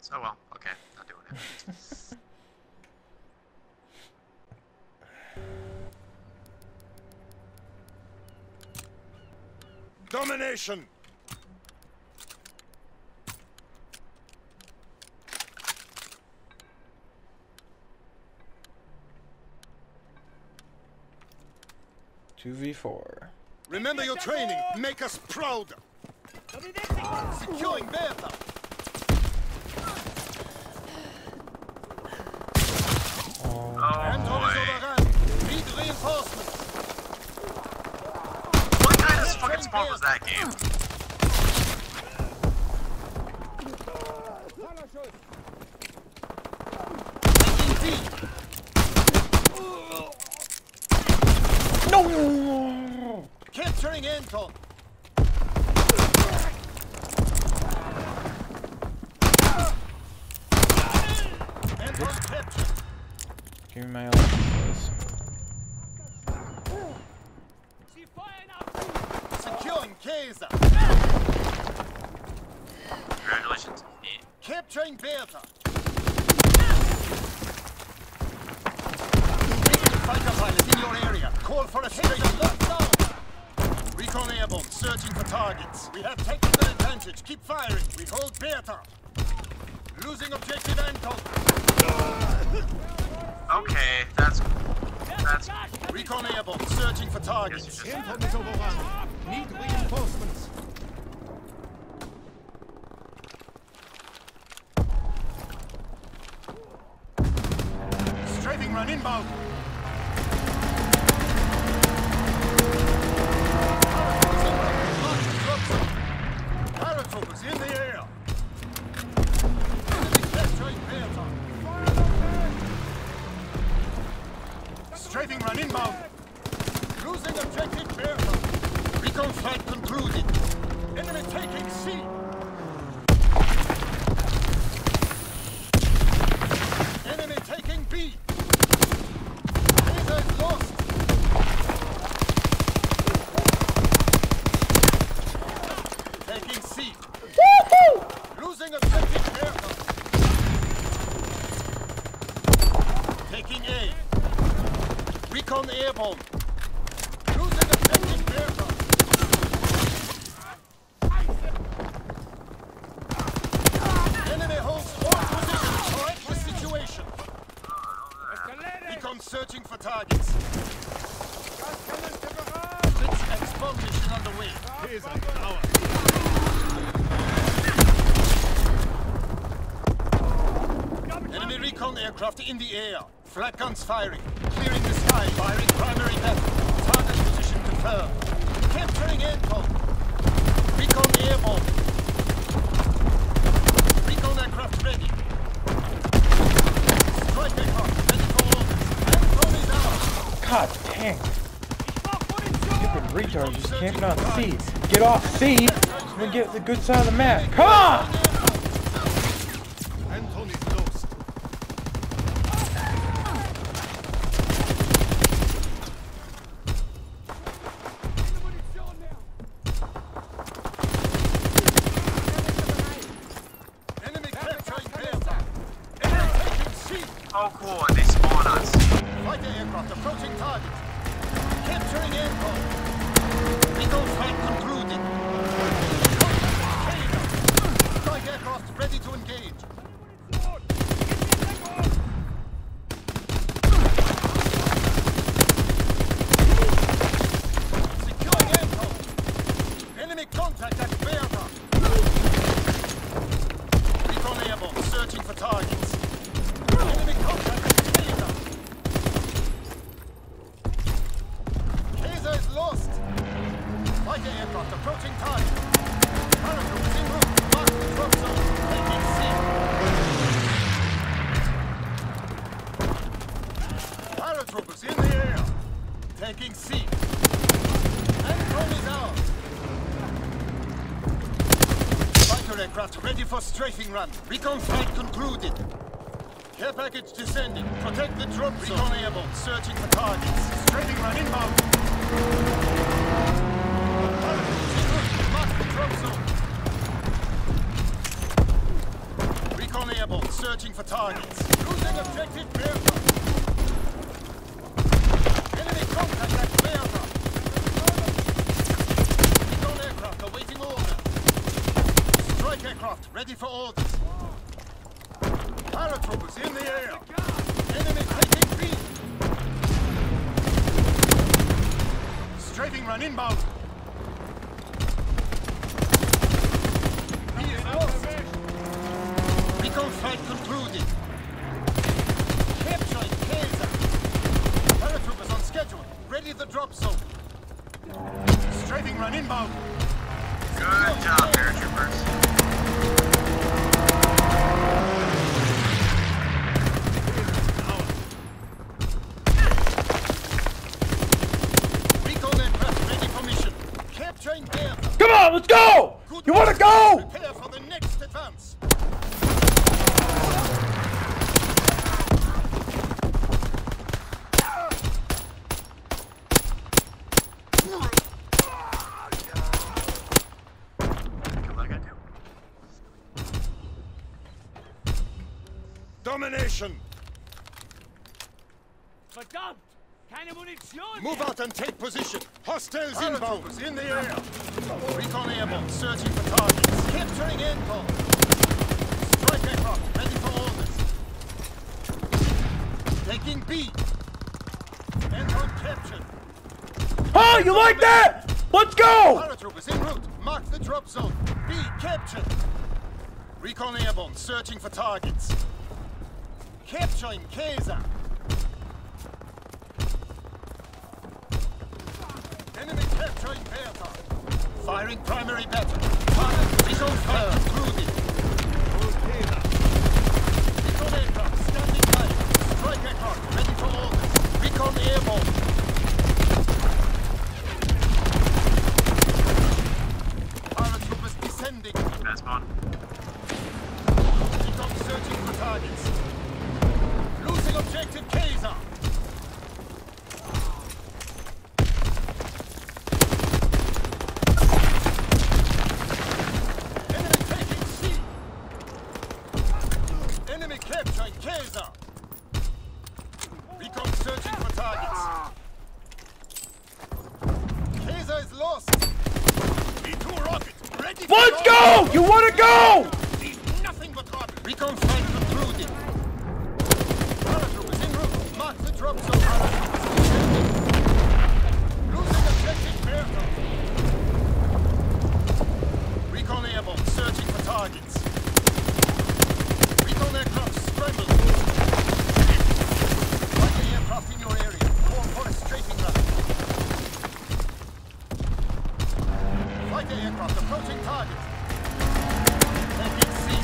Oh well, okay, not doing it. Domination! (2v4). Remember your training. Make us proud. Securing Bertha. Oh Anton is boy. overrun. Need reinforcements. What kind of fucking spawn was that game? No! Capturing Anton. Anton captured. Give me my ult, please. Securing Kaiser. Congratulations. Capturing Bertha. Fighter pilot in your area. Call for a straight lockdown. Recon airborne, searching for targets. We have technical advantage. Keep firing. We hold Bertha. Losing objective Anton. Okay, that's Recon airborne, searching for targets. Anton is overrun. Need reinforcements. Strafing run inbound. Paratroopers in the air. Enemy capturing Bertha. Strafing run inbound. Losing objective Bertha. Recon flight concluded. Enemy taking C. Enemy taking B. Laser is lost. Taking C. Losing objective Bertha. Taking A. Recon airborne. Losing objective Bertha. Enemy holds all positions. Correct the situation. Recon searching for targets. Blitz export mission underway. Here's our power. Enemy recon aircraft in the air. Flat guns firing. Clearing the sky. Firing primary left. Target position confirmed. Capturing Anton. Recon airborne. Recon aircraft ready. Strike aircraft ready for orders. Anton is out. God dang. Stupid retard just camping on C. Get off C and get the good side of the map. Come on! Anton is lost. Enemy capturing Bertha. Enemy taking C. oh cool, and they spawn us. Fighter aircraft approaching target. Capturing Anton. Recon flight concluded. Strike aircraft ready to engage. Securing Anton. Enemy contact at Bertha. Recon airborne, searching for targets. Enemy contact at Kaiser. Kaiser is lost. Fighter aircraft approaching target. Paratroopers en route. Mark the drop zone. Taking C. Paratroopers in the air. Taking C. Anton is out. Fighter aircraft ready for strafing run. Recon flight concluded. Care package descending. Protect the drop zone. Recon airborne. Searching for targets. Strafing run inbound. Paratroopers en route. Mark the drop zone. Recon airborne, searching for targets. Losing objective Bertha. Enemy contact at Bertha. Recon aircraft awaiting orders. Strike aircraft ready for orders. Paratroopers in the air. Enemy taking B. Strafing run inbound. B is lost. Recon flight concluded. Capturing Kaiser. Paratroopers on schedule. Ready the drop zone. Strafing run inbound. Good job, paratroopers. Recon aircraft ready for mission. Capturing Bertha. Come on, let's go! Good You wanna go? Prepare for the next advance. What I gotta do? Domination. Verdammt! Keine Munition! Move out and take position. Hostiles inbound. In the air. Recon airborne, searching for targets. Capturing Anton. Strike aircraft, ready for orders. Taking B. Anton captured. Oh, you like that? Let's go! Paratroopers en route. Mark the drop zone. B captured. Recon airborne, searching for targets. Capturing Kaiser. Enemy capturing Bertha. Firing primary battery. Target visual fire concluded. Recon aircraft standing by. Strike aircraft ready for orders. Recon airborne. Paratroopers descending. That's fun. Recon searching for targets. Losing objective Kaiser. Enemy taking C. Enemy capturing Kaiser. Recon searching for targets. Kaiser is lost. B2 rocket ready. Let's go! You wanna go? Nothing but rubber. Recon flight concluded. Paratroopers en route. Mark the drop zone. Paratroopers descending. Losing objective Bertha. Recon airborne searching for targets. Recon aircraft scrambled. Fighter aircraft in your area. Call for a strafing run. Fighter aircraft approaching target. Taking C.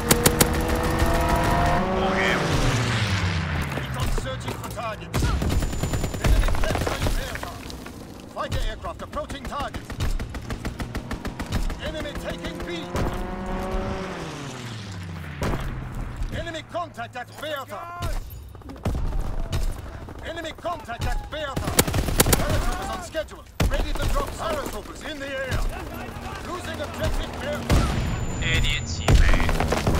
Okay. Recon searching for targets. Enemy capturing Bertha. Fighter aircraft approaching target. Enemy taking B. Enemy contact at Bertha. Enemy contact at Bertha. Paratroopers on schedule. Ready to drop. Paratroopers in the air. Losing objective Bertha. Idiot teammate.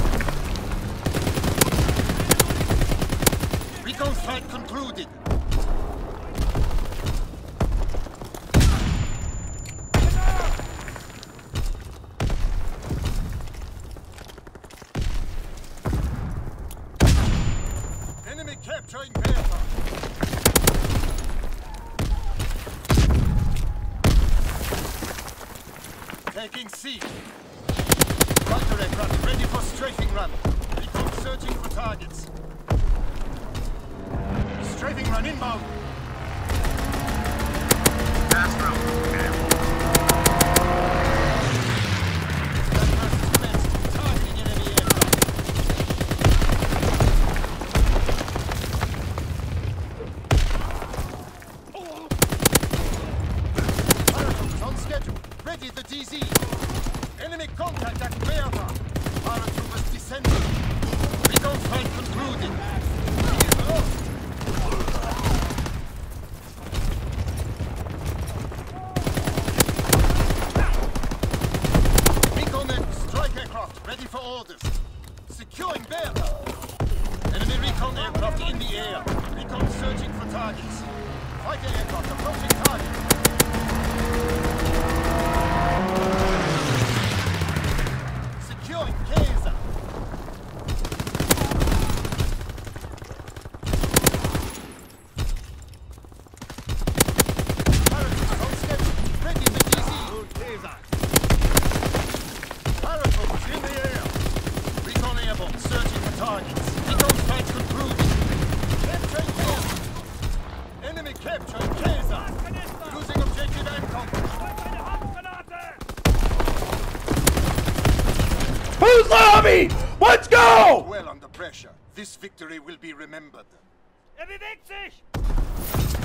Recon flight concluded. Enemy capturing Bertha. Taking C. Fighter aircraft ready for strafing run. Recon searching for targets. Strafing run inbound. Fast road. Okay. Gun burst commenced. Targeting enemy aircraft. Paratroopers on schedule. Ready the DZ. Enemy contact at Bertha. Paratroopers Securing Bertha. Enemy recon aircraft in the air. Recon searching for targets. Fighter aircraft approaching target. Securing Kaiser. Parachutes on schedule. Ready with easy. Parachutes in the air. Recon airborne searching for targets. Recon strikes concluded. Capturing Kaiser. Enemy capturing Kaiser. Losing objective Ancon. Who's lobby? Let's go! Well under pressure. This victory will be remembered. Er bewegt sich!